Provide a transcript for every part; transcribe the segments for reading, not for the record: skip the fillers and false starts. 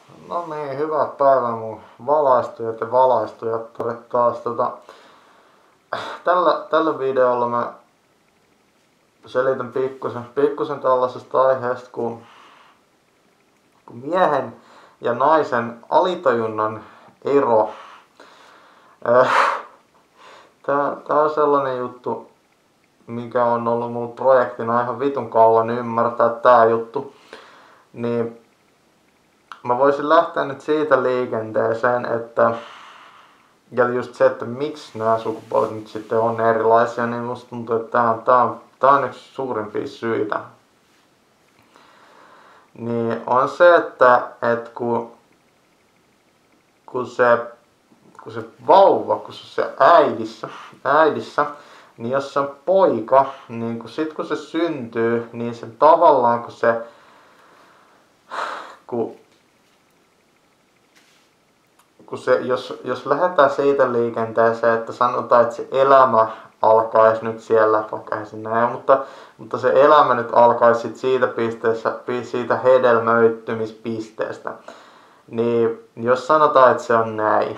No niin, hyvää päivää mun valaistujat ja valaistujat. Taas tällä videolla mä selitän pikkusen tällaisesta aiheesta kuin miehen ja naisen alitajunnan ero. Tää on sellainen juttu, mikä on ollut mun projektina ihan vitun kauan ymmärtää tää juttu. Niin mä voisin lähteä nyt siitä liikenteeseen, että ja just se, että miksi nämä sukupuolet nyt sitten on erilaisia, niin musta tuntuu, että tää on yksi suurimpia syitä. Niin on se, että kun se vauva, kun se on äidissä, niin jos se on poika, niin kun se syntyy, niin sen tavallaan jos lähdetään siitä liikenteeseen, että sanotaan, että se elämä alkaisi nyt siellä, vaikka ei se näin, mutta se elämä nyt alkaisi siitä hedelmöittymispisteestä. Niin jos sanotaan, että se on näin,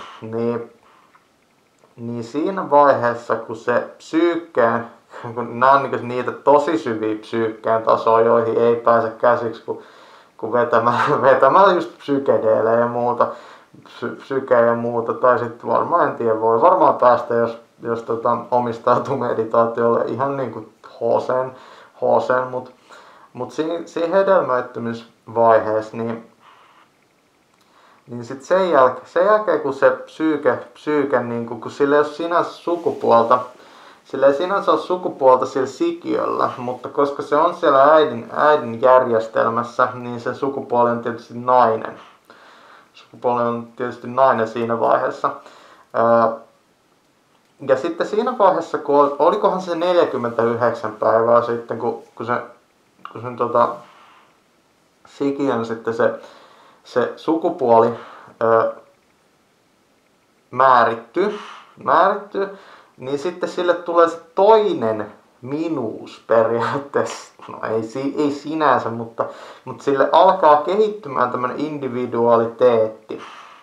niin siinä vaiheessa, kun se psyykkeen, kun nämä on niitä tosi syviä psyykkeen tasoja, joihin ei pääse käsiksi, kun vetämällä just psykedeelejä ja muuta, tai sitten varmaan, en tiedä, voi varmaan päästä, jos omistautuu meditaatiolle ihan niinku HC:n, mut siinä hedelmöittymisvaiheessa, niin sit sen jälkeen kun se psyyke niinku, kun sillä ei ole sinänsä sukupuolta, sillä ei sinänsä ole sukupuolta sillä sikiöllä, mutta koska se on siellä äidin järjestelmässä, niin sen sukupuoli on tietysti nainen. Sukupuoli on tietysti nainen siinä vaiheessa. Ja sitten siinä vaiheessa, olikohan se 49 päivää sitten, kun sen sikiön sitten se sukupuoli määrittyy, niin sitten sille tulee se toinen minuus periaatteessa. No ei sinänsä, mutta sille alkaa kehittymään tämmönen individualiteetti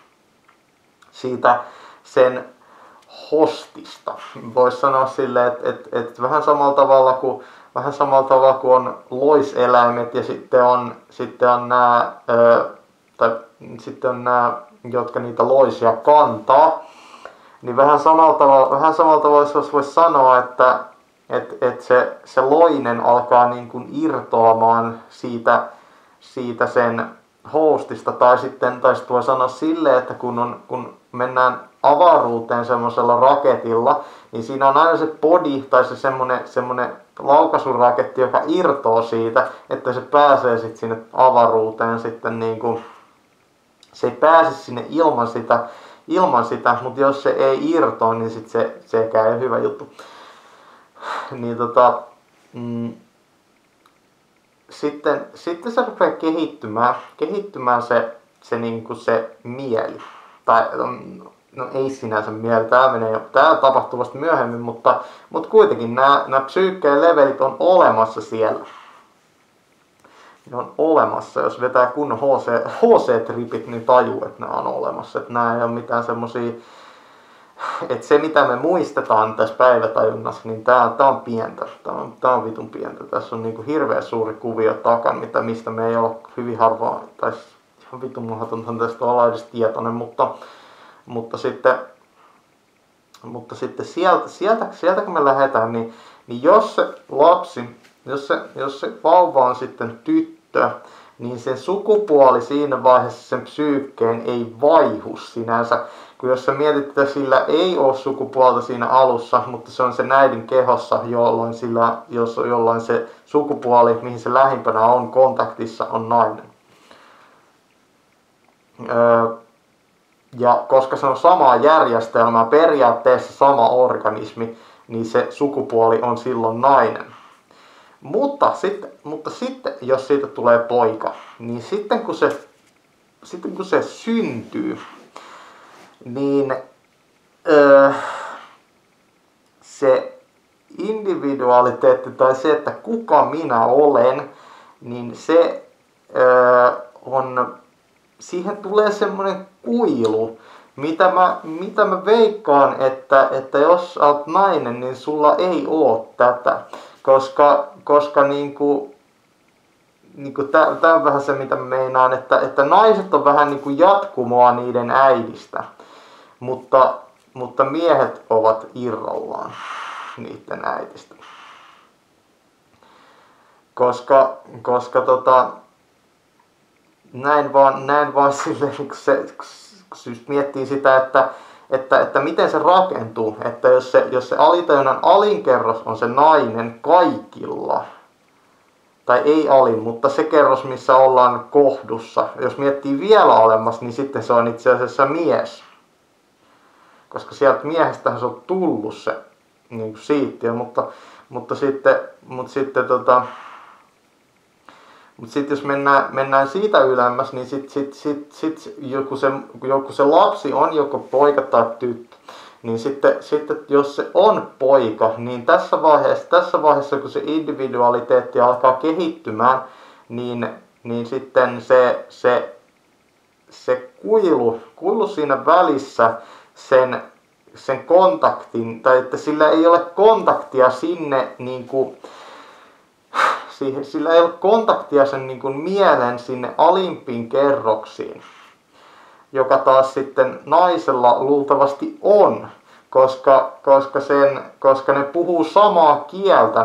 siitä sen hostista. Voisi sanoa silleen, että vähän samalla tavalla kuin on loiseläimet ja sitten on nämä jotka niitä loisia kantaa, niin vähän samalla tavalla voisi sanoa, että se loinen alkaa niin kuin irtoamaan siitä sen hostista, tai sitten voi sanoa silleen, että kun mennään avaruuteen semmoisella raketilla, niin siinä on aina se body tai se semmonen laukaisuraketti, joka irtoo siitä, että se pääsee sitten sinne avaruuteen sitten niinku, se ei pääse sinne ilman sitä, mutta jos se ei irtoa, niin sitten sekään ei ole hyvä juttu. Niin sitten se rupeaa kehittymään se niinku se mieli. Tai no ei sinänsä mieli, tää tapahtuu vasta myöhemmin, mutta kuitenkin nämä psyykkeen levelit on olemassa siellä. Ne on olemassa, jos vetää kunnon HC-tripit, niin tajuu, että nämä on olemassa. Että nämä ei ole mitään semmosia, että se mitä me muistetaan tässä päivätajunnassa, niin tää on pientä. Tää on vitun pientä. Tässä on niinku hirveä suuri kuvio takan, mistä me ei ole hyvin harvoin, tai ihan vitun mahdotonta tästä olla edes tietoinen, mutta sitten sieltä kun me lähdetään, niin jos se lapsi, jos se vauva on sitten tyttö, niin sen sukupuoli siinä vaiheessa sen psyykkeen ei vaihu sinänsä. Kun jos sä mietit, että sillä ei ole sukupuolta siinä alussa, mutta se on se äidin kehossa, jolloin se sukupuoli, mihin se lähimpänä on kontaktissa, on nainen. Ja koska se on samaa järjestelmää, periaatteessa sama organismi, niin se sukupuoli on silloin nainen. Mutta sitten jos siitä tulee poika, niin sitten kun se syntyy, niin se individualiteetti tai se, että kuka minä olen, niin se on siihen tulee semmoinen kuilu, mitä mä veikkaan, että jos sä oot nainen, niin sulla ei oo tätä. Koska tää on vähän se, mitä mä meinaan, että naiset on vähän niinku jatkumoa niiden äidistä, mutta miehet ovat irrallaan niiden äidistä. Koska näin vaan silleen, niin kun miettii sitä, että miten se rakentuu, että jos se alitajunnan alinkerros on se nainen kaikilla, tai ei alin, mutta se kerros, missä ollaan kohdussa, jos miettii vielä olemassa, niin sitten se on itse asiassa mies. Koska sieltä miehestähän se on tullut se niin kuin siittiö, mutta sitten jos mennään siitä ylemmäs, niin sit joku se lapsi on joko poika tai tyttö. Niin sitten jos se on poika, niin tässä vaiheessa kun se individualiteetti alkaa kehittymään, niin sitten se kuilu siinä välissä sen kontaktin, tai että sillä ei ole kontaktia sinne niinku sillä ei ole kontaktia sen niin kuin mielen sinne alimpiin kerroksiin, joka taas sitten naisella luultavasti on, koska ne puhuu samaa kieltä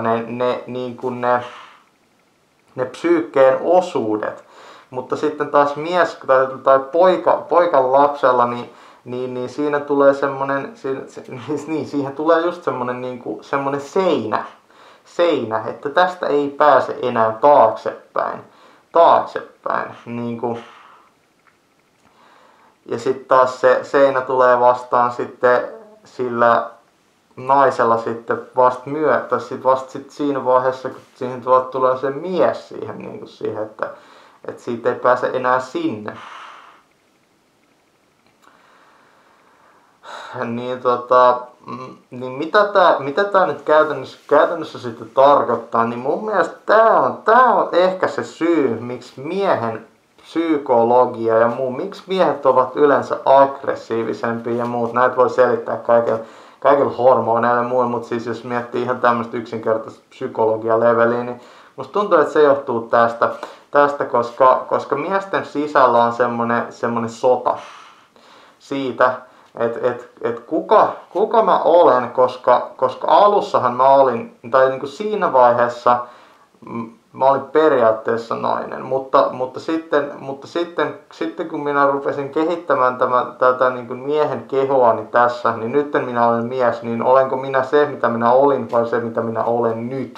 ne psyykkeen osuudet, mutta sitten taas mies tai poikan lapsella niin siinä tulee siihen tulee just semmonen niinku semmonen seinä, että tästä ei pääse enää taaksepäin niinku. Ja sitten taas se seinä tulee vastaan sitten sillä naisella sitten vasta siinä vaiheessa, kun siihen tulee se mies siihen, että siitä ei pääse enää sinne. Niin mitä tää nyt käytännössä sitten tarkoittaa, niin mun mielestä tää on ehkä se syy, miksi miehen psykologia ja miksi miehet ovat yleensä aggressiivisempia ja muut. Näitä voi selittää kaikilla hormoneilla ja muilla, mutta siis jos miettii ihan tämmöistä yksinkertaista psykologia-leveliä, niin musta tuntuu, että se johtuu tästä koska miesten sisällä on semmonen sota siitä, että kuka mä olen, koska alussahan mä olin, tai niin kuin siinä vaiheessa mä olin periaatteessa nainen, mutta sitten kun minä rupesin kehittämään tätä niin kuin miehen kehoani tässä, niin nyt minä olen mies, niin olenko minä se, mitä minä olin, vai se, mitä minä olen nyt?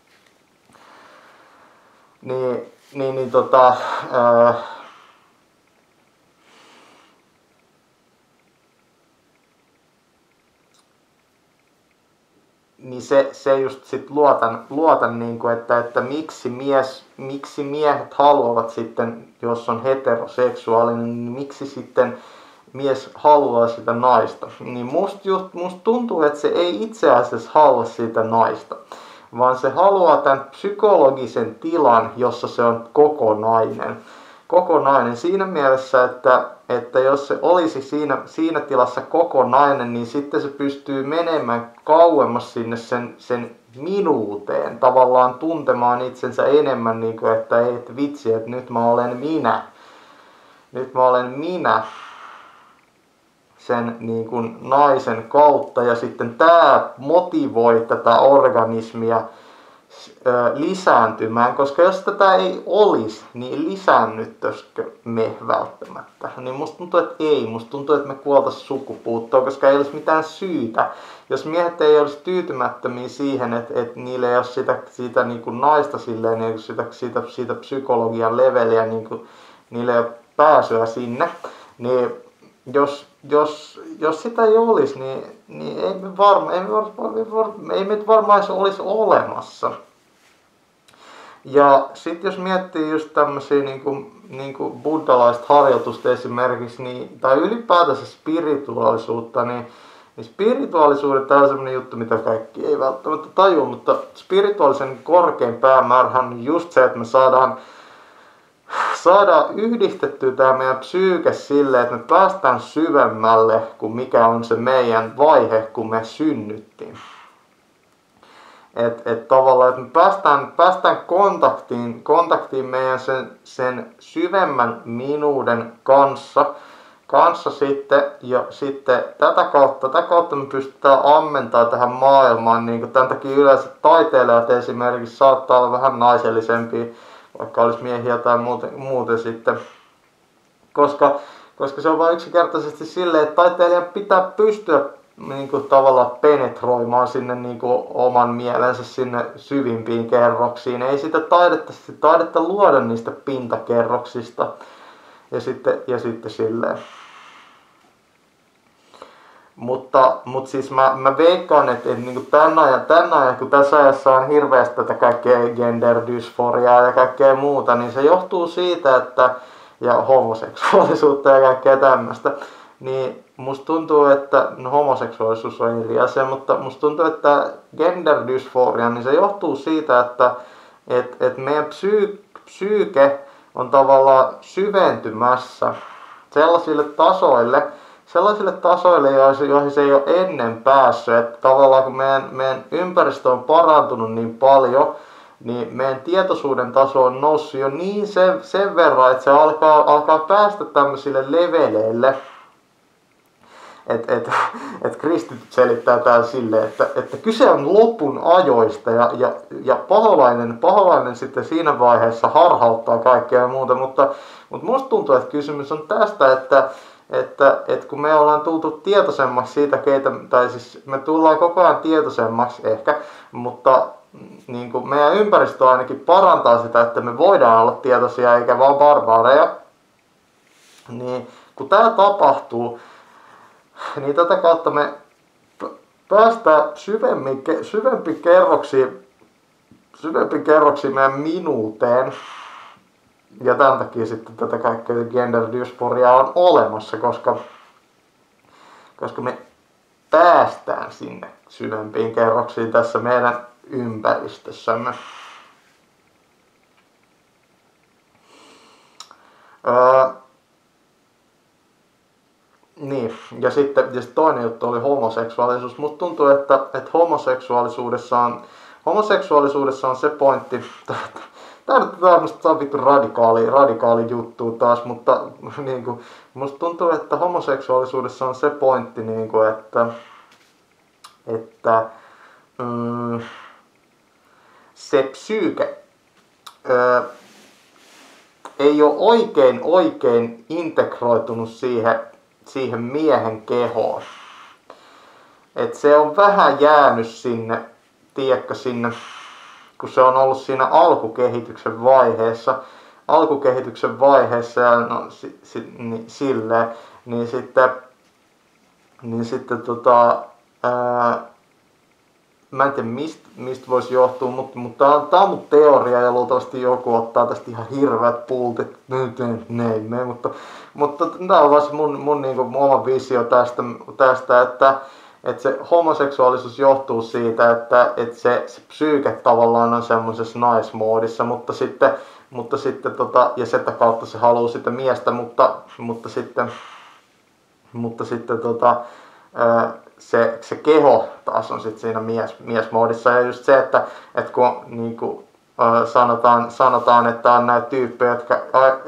Niin se just sit luotan niinku, että miksi miehet haluavat sitten, jos on heteroseksuaalinen, niin miksi sitten mies haluaa sitä naista. Niin musta tuntuu, että se ei itse asiassa halua sitä naista, vaan se haluaa tämän psykologisen tilan, jossa se on kokonainen siinä mielessä, että jos se olisi siinä tilassa kokonainen, niin sitten se pystyy menemään kauemmas sinne sen minuuteen, tavallaan tuntemaan itsensä enemmän, niin kuin, että ei, että vitsi, että nyt mä olen minä sen niin kuin naisen kautta, ja sitten tämä motivoi tätä organismia lisääntymään, koska jos tätä ei olisi, niin lisäännyttäisikö me välttämättä? Niin musta tuntuu, että ei. Musta tuntuu, että me kuoltaisiin sukupuuttoon, koska ei olisi mitään syytä. Jos miehet ei olisi tyytymättömiä siihen, että niillä ei ole sitä niin kuin naista silleen, niin sitä psykologian leveliä, niin kuin, niillä ei ole pääsyä sinne, niin jos sitä ei olisi, niin ei me varmaan olisi olemassa. Ja sitten jos miettii just tämmöisiä niinku buddhalaista harjoitusta esimerkiksi, tai ylipäätänsä spirituaalisuutta, niin spirituaalisuuden tämä on semmoinen juttu, mitä kaikki ei välttämättä tajua, mutta spirituaalisen korkein päämäärähän on just se, että me saadaan yhdistettyä tämä meidän psyyke silleen, että me päästään syvemmälle kuin mikä on se meidän vaihe, kun me synnyttiin. Tavallaan, että me päästään kontaktiin meidän sen syvemmän minuuden kanssa sitten, ja sitten tätä kautta me pystytään ammentaa tähän maailmaan, niin kuin tämän takia yleensä taiteilijat esimerkiksi saattaa olla vähän naisellisempia, vaikka olisi miehiä tai muuten sitten, koska se on vain yksinkertaisesti silleen, että taiteilijan pitää pystyä niin kuin tavallaan penetroimaan sinne niin kuin oman mielensä sinne syvimpiin kerroksiin. Ei sitä taidetta luoda niistä pintakerroksista ja sitten silleen. Mutta siis mä veikkaan, että niin tämän ajan, kun tässä ajassa on hirveästi tätä kaikkea genderdysforiaa ja kaikkea muuta, niin se johtuu siitä, että ja homoseksuaalisuutta ja kaikkea tämmöistä, niin musta tuntuu, että homoseksuaalisuus on eri asia, mutta musta tuntuu, että genderdysforia, niin se johtuu siitä, että meidän psyyke on tavallaan syventymässä sellaisille tasoille, joihin se ei ole ennen päässyt. Että tavallaan kun meidän ympäristö on parantunut niin paljon, niin meidän tietoisuuden taso on noussut jo niin sen verran, että se alkaa päästä tämmöisille leveleille. Et kristityt selittää täällä silleen, että kyse on lopun ajoista ja paholainen sitten siinä vaiheessa harhauttaa kaikkea ja muuta, mutta musta tuntuu, että kysymys on tästä, että kun me ollaan tultu tietoisemmaksi siitä, tai siis me tullaan koko ajan tietoisemmaksi ehkä, mutta niin kuin meidän ympäristö ainakin parantaa sitä, että me voidaan olla tietoisia eikä vaan barbaareja, niin kun tämä tapahtuu, niin tätä kautta me päästään syvempi kerroksi meidän minuuteen. Ja tämän takia sitten tätä kaikkea genderdysforiaa on olemassa, koska me päästään sinne syvempiin kerroksiin tässä meidän ympäristössämme. Niin, ja sitten toinen juttu oli homoseksuaalisuus. Musta tuntuu, että homoseksuaalisuudessa on se pointti, Tämä on vittu radikaali juttu taas, mutta niin kuin, musta tuntuu, että homoseksuaalisuudessa on se pointti, niin kuin, että se psyyke ei ole oikein integroitunut siihen miehen kehoon. Että se on vähän jäänyt sinne, tiedätkö, kun se on ollut siinä alkukehityksen vaiheessa ja niin sitten mä en tiedä mistä voisi johtua, mutta tää on mun teoria ja luultavasti joku ottaa tästä ihan hirveät pultit, mutta tää on vasta mun niinku oma visio tästä, että se homoseksuaalisuus johtuu siitä, että se psyyke tavallaan on semmoisessa naismoodissa, mutta sitten ja sitä kautta se haluaa sitä miestä, mutta sitten se keho taas on sitten siinä miesmoodissa. Ja just se, että kun niinku sanotaan, että on näitä tyyppejä, jotka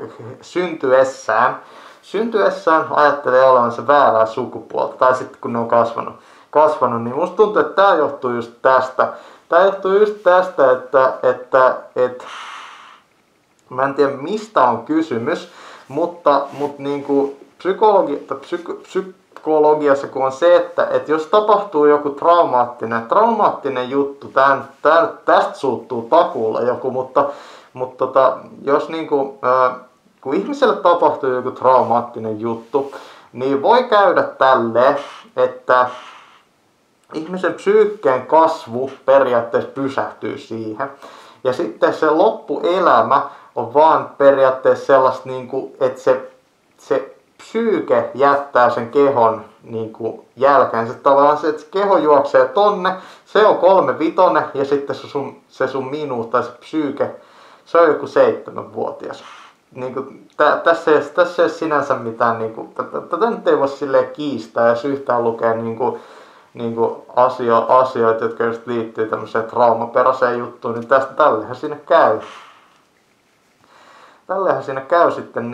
syntyessään ajattelee olevansa väärää sukupuolta, tai sitten kun ne on kasvanut, niin musta tuntuu, että tää johtuu just tästä. Että mä en tiedä mistä on kysymys, mutta niinku psykologiassa kun on se, että jos tapahtuu joku traumaattinen juttu, tästä suuttuu takuulla joku, mutta jos niinku, kun ihmiselle tapahtuu joku traumaattinen juttu, niin voi käydä tälleen, että ihmisen psyykkeen kasvu periaatteessa pysähtyy siihen. Ja sitten se loppuelämä on vaan periaatteessa sellaista, että se psyyke jättää sen kehon jälkeen. Se tavallaan se, että se keho juoksee tonne, se on 3/5 ja sitten se sun minuus tai se psyyke, se on joku 7-vuotias. niinku, tässä ei ole sinänsä mitään, niinku, tätä nyt ei voi silleen kiistää, jos yhtään lukee asioita, jotka just liittyy tämmöiseen traumaperäiseen juttuun, niin tällehän siinä käy. Tällehän siinä käy sitten,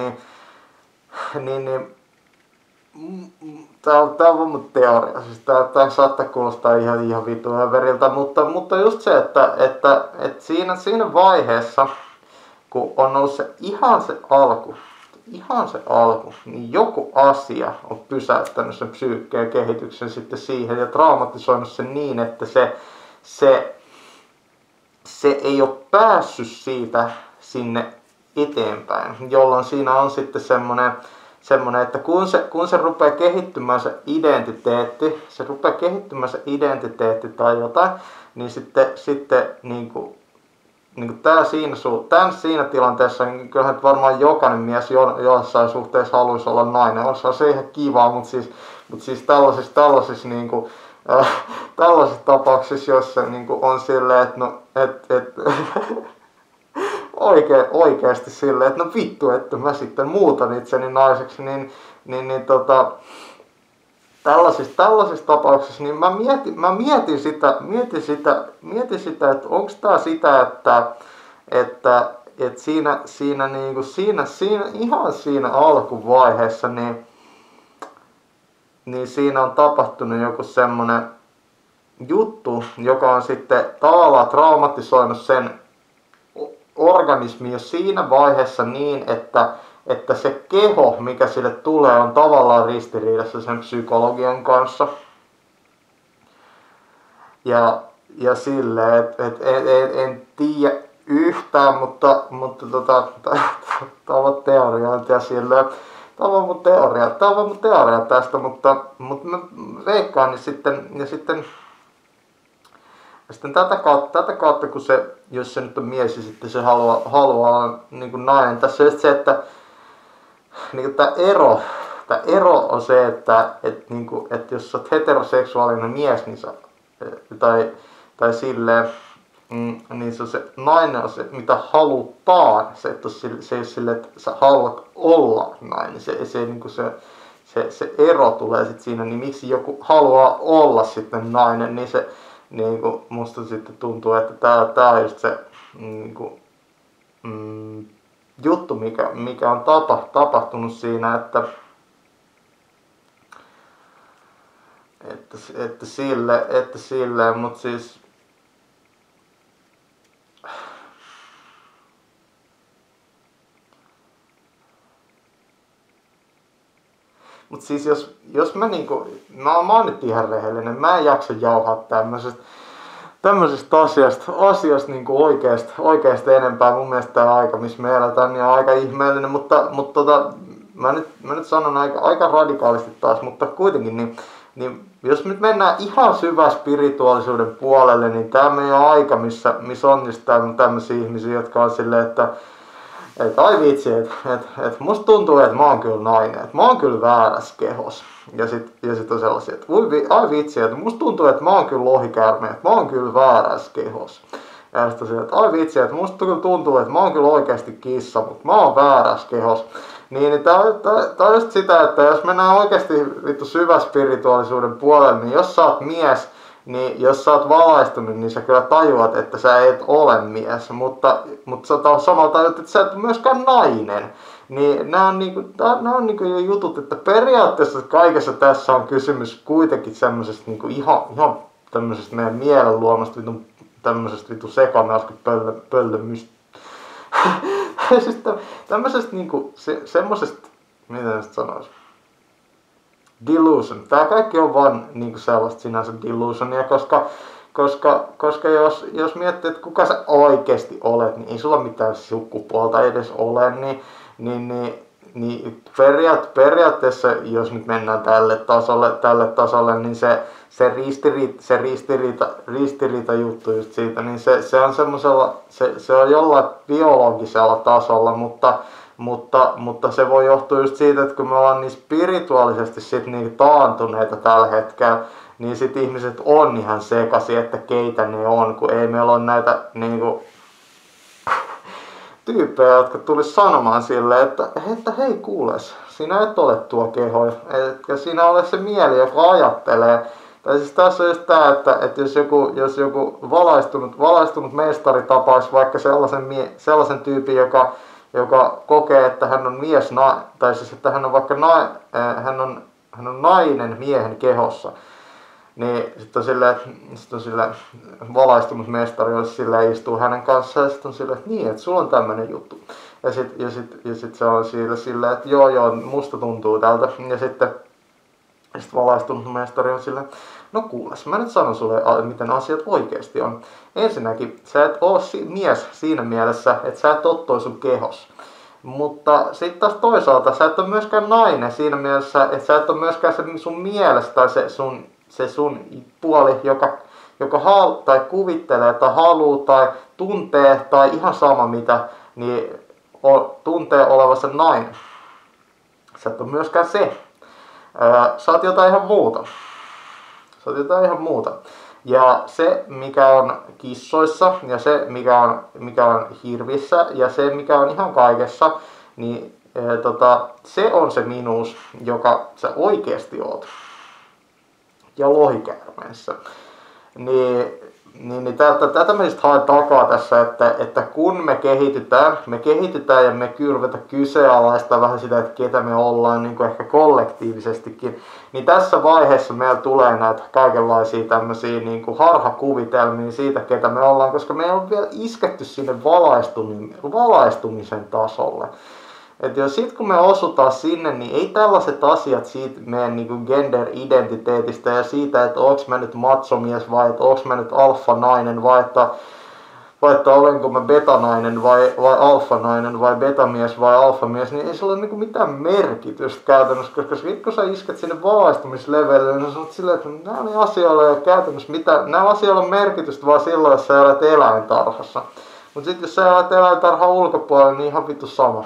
tää on vaan mun teoria, siis tää saattaa kuulostaa ihan vitun veriltä, mutta just se, että siinä vaiheessa, kun on ollut ihan se alku, niin joku asia on pysäyttänyt sen psyykkeen kehityksen sitten siihen ja traumatisoinut sen niin, että se ei ole päässyt siitä sinne eteenpäin, jolloin siinä on sitten semmoinen, että kun se rupeaa kehittymään se identiteetti tai jotain, niin sitten niinku tän siinä tilanteessa, niin kyllähän varmaan jokainen mies jossain suhteessa haluaisi olla nainen. On se ihan kivaa, mutta siis tällaisissa tällaisissa tapauksissa, joissa niinku on silleen, että no, oikeasti silleen, että no vittu, että mä sitten muutan itseni naiseksi, tällaisissa tapauksissa, niin mä mietin sitä, että onko tää sitä, että siinä ihan siinä alkuvaiheessa, niin siinä on tapahtunut joku semmonen juttu, joka on sitten tavallaan traumatisoinut sen organismi jo siinä vaiheessa niin, että se keho, mikä sille tulee, on tavallaan ristiriidassa sen psykologian kanssa. Ja silleen, en tiedä yhtään, mutta tää on teoriointia silleen. Tää on mun teoria tästä, mutta mä veikkaan, niin sitten tätä kautta, kun jos se nyt on mies ja sitten se haluaa niin kuin nainen, tässä on se, että niin kuin tämä ero on se, että jos sä oot heteroseksuaalinen mies, niin tai silleen, niin se nainen on se, mitä halutaan, se ei ole silleen, että sä haluat olla nainen, se ero tulee sitten siinä, niin miksi joku haluaa olla sitten nainen, niin se niinku musta sitten tuntuu, että tää on just se niinku, juttu, mikä on tapahtunut siinä, että silleen, mut siis jos mä niinku, mä oon nyt ihan rehellinen, mä en jaksa jauhaa tämmöisestä asiasta niinku oikeesti enempää. Mun mielestä tää aika, missä me eletään, niin on aika ihmeellinen, mutta mä nyt sanon aika radikaalisti taas, mutta kuitenkin, niin jos nyt mennään ihan syvä spirituaalisuuden puolelle, niin tää meidän aika, missä on just tämmöisiä ihmisiä, jotka on silleen, että ai vitsi, että musta tuntuu, että mä oon kyllä nainen, että mä oon kyllä väärässä kehos. Ja sit on sellaisia, että ai vitsi, että musta tuntuu, että mä oon kyllä lohikäärme, että mä oon kyllä väärässä kehos. Ja sit on se, että ai vitsi, että musta kyllä tuntuu, että mä oon kyllä oikeasti kissa, mutta mä oon väärässä kehos. Niin tää on just sitä, että jos mennään oikeasti vittu syvä spirituaalisuuden puolelle, niin jos sä oot mies, niin jos sä oot valaistunut, niin sä kyllä tajuat, että sä et ole mies, mutta sä samalla tajut, että sä et myöskään nainen. Niin nämä on niinku jutut, että periaatteessa kaikessa tässä on kysymys kuitenkin semmoisesta niinku ihan tämmöisestä meidän mielen luomasta tämmöisestä vitun sekamelsky pöllömystä. Siis tämmöisestä niinku semmosesta, miten sitä sanois? Delusion. Tää kaikki on vaan niinku sellaista sinänsä delusionia, koska jos miettii, että kuka sä oikeesti olet, niin ei sulla mitään sukupuolta edes ole, niin periaatteessa, jos nyt mennään tälle tasolle, niin se ristiriita juttu just siitä, niin se on semmosella, se on jollain biologisella tasolla, mutta se voi johtua just siitä, että kun me ollaan niin spirituaalisesti sit niin taantuneita tällä hetkellä, niin sit ihmiset on ihan sekaisin, että keitä ne on, kun ei meillä ole näitä niinku tyyppejä, jotka tulisi sanomaan silleen, että hei kuules, sinä et ole tuo keho, etkä sinä ole se mieli, joka ajattelee. Tai siis tässä on just tää, että jos joku valaistunut mestari tapaisi vaikka sellaisen tyypin, joka kokee, että hän on mies, tai siis että hän on vaikka hän on nainen miehen kehossa, niin sitten on silleen valaistunut mestari, jos silleen istuu hänen kanssaan, ja sitten on silleen, että niin, että sulla on tämmönen juttu. Ja sit se on silleen, että joo, musta tuntuu tältä. Ja sitten valaistunut mestari on silleen, no kuules, mä nyt sanon sulle, miten asiat oikeesti on. Ensinnäkin, sä et oo mies siinä mielessä, että sä et oo toi sun kehos. Mutta sitten taas toisaalta, sä et oo myöskään nainen siinä mielessä, että sä et oo myöskään se sun mielestä tai se sun puoli, joka tai kuvittelee tai haluu tai tuntee tai ihan sama mitä, niin tuntee olevansa nainen. Sä et ole myöskään se. Sä oot jotain ihan muuta. Ja se mikä on kissoissa ja se mikä on hirvissä ja se mikä on ihan kaikessa, niin se on se minuus, joka sä oikeesti oot. Ja lohikäärmeessä. Niin tätä me just haen takaa tässä, että kun me kehitytään ja me ruvetaan kyseenalaistaa vähän sitä, että ketä me ollaan niin kuin ehkä kollektiivisestikin, niin tässä vaiheessa meillä tulee näitä kaikenlaisia tämmöisiä niin kuin harhakuvitelmia siitä, ketä me ollaan, koska me ei ole vielä isketty sinne valaistumisen tasolle. Että jos sit kun me osutaan sinne, niin ei tällaiset asiat siitä meidän niinku gender-identiteetistä ja siitä, että onks mä nyt machomies vai että onks mä nyt alfa-nainen vai että olenko mä betanainen vai alfa-nainen vai betamies vai alfamies, niin ei sillä ole niinku mitään merkitystä käytännössä, koska sit kun sä isket sinne valaistumislevelille, niin sä oot silleen, että nämä asioilla ei ole käytännössä mitään, nämä asioilla on merkitystä vaan silloin, jos sä elät eläintarhassa. Mut sit jos sä elät eläintarhan ulkopuolella, niin ihan vittu sama.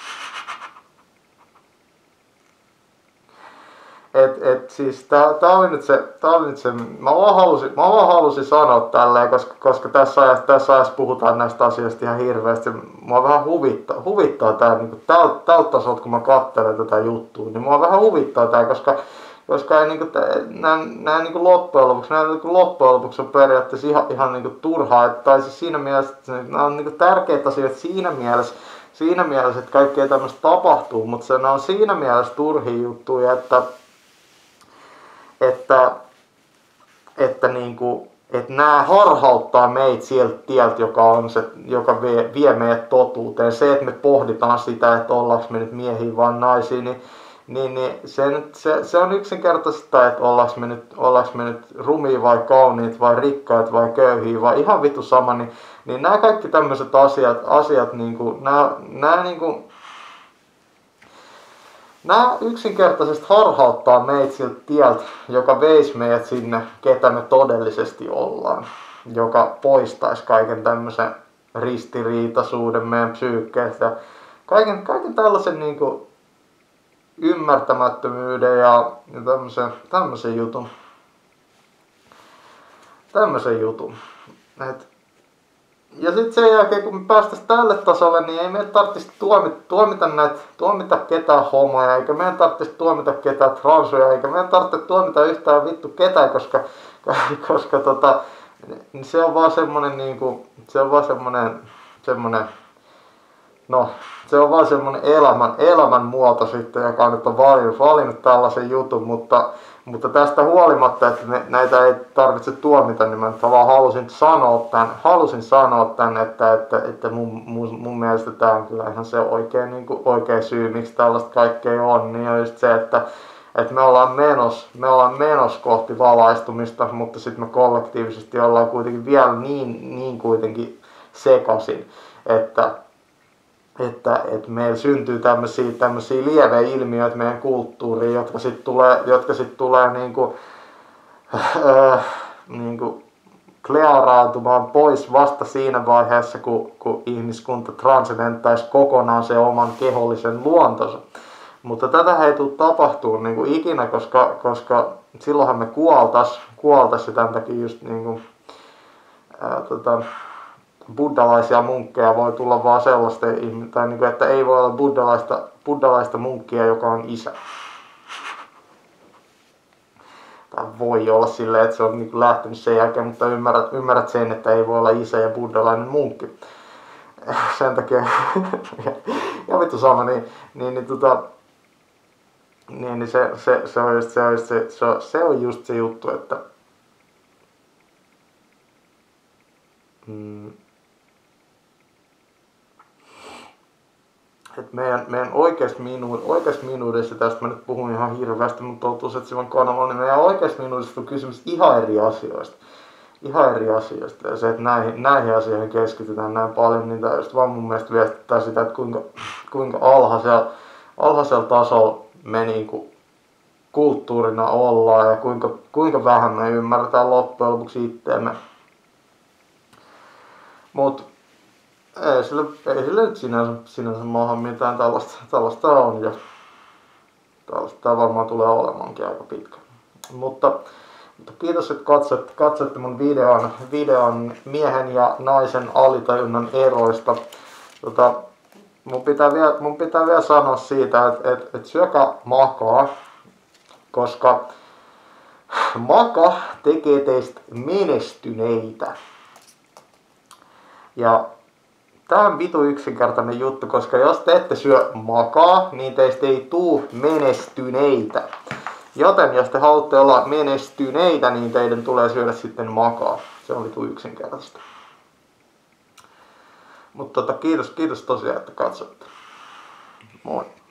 Siis tää oli nyt se, mä vaan halusin sanoa tälleen, koska tässä ajassa puhutaan näistä asioista ihan hirveästi. Mua vähän huvittaa tää niinku tältä tasolta, kun mä katselen tätä juttua, niin mua vähän huvittaa tää, koska ei niinku nää niinku loppujen lopuksi on periaatteessa ihan niinku turhaa, tai siis siinä mielessä, että nää on niinku tärkeitä asioita siinä mielessä, että kaikkea tämmöistä tapahtuu, mutta ne on siinä mielessä turhia juttuja, että nämä harhauttaa meitä sieltä tieltä, joka vie meidät totuuteen. Se, että me pohditaan sitä, että ollaanko me nyt miehiä vai naisia, niin se on yksinkertaista, että ollaanko me nyt rumia vai kauniit vai rikkaat vai köyhiä vai ihan vittu sama, niin nämä kaikki tämmöiset asiat niinku, nämä yksinkertaisesti harhauttaa meitä siltä tieltä, joka veisi meidät sinne, ketä me todellisesti ollaan. Joka poistaisi kaiken tämmöisen ristiriitaisuuden meidän psyykkeestä. Kaiken tällaisen niinku ymmärtämättömyyden ja tämmöisen jutun. Ja sitten sen jälkeen, kun me päästäisiin tälle tasolle, niin ei meidän tarvitsisi tuomita ketään homoja, eikä meidän tarvitsisi tuomita ketään transuja, eikä meidän tarvitse tuomita yhtään vittu ketään, koska se on vaan semmonen niinku, se on vaan semmonen elämän muoto sitten, joka nyt on valinnut tällaisen jutun, mutta tästä huolimatta, että näitä ei tarvitse tuomita, niin mä vaan halusin sanoa tän, että mun mielestä tää on kyllä ihan se oikea syy, miksi tällaista kaikkea on, niin on just se, että me ollaan menossa kohti valaistumista, mutta sitten me kollektiivisesti ollaan kuitenkin vielä niin kuitenkin sekaisin, että meillä syntyy tämmöisiä lieveilmiöitä meidän kulttuuriin, jotka sit tulee niinku klearaantumaan pois vasta siinä vaiheessa, kun ihmiskunta transcendenttaisi kokonaan se oman kehollisen luontonsa. Mutta tätä ei tule tapahtuu niinku ikinä, koska silloinhan me kuoltais ja tämän takia just niinku buddhalaisia munkkeja voi tulla vaan sellaisten, tai niin kuin, että ei voi olla buddhalaista munkkia, joka on isä. Tai voi olla silleen, että se on niin kuin lähtenyt sen jälkeen, mutta ymmärrät sen, että ei voi olla isä ja buddhalainen munkki. Sen takia, ja vittu sama, se on just se juttu, että että meidän oikeassa minuudessa, tästä mä nyt puhun ihan hirveästi, mutta totuus, että silloin kanavalla, niin meidän oikeassa minuudessa on kysymys ihan eri asioista. Ja se, että näihin asioihin keskitytään näin paljon, niin tämä just vaan mun mielestä viestittää sitä, että kuinka alhaisella tasolla me niinku kulttuurina ollaan ja kuinka vähän me ymmärretään loppujen lopuksi itteemme. Mut ei sille nyt sinänsä maahan mitään, tällaista on ja tällaista varmaan tulee olemaankin aika pitkä. Mutta kiitos, että katsotte mun videon miehen ja naisen alitajunnan eroista. Mun pitää vielä sanoa siitä, että syökää makaa, koska maka tekee teistä menestyneitä. Ja tää on vitu yksinkertainen juttu, koska jos te ette syö makaa, niin teistä ei tuu menestyneitä. Joten jos te haluatte olla menestyneitä, niin teidän tulee syödä sitten makaa. Se on vitu yksinkertaista. Mutta kiitos tosiaan, että katsotte. Moi.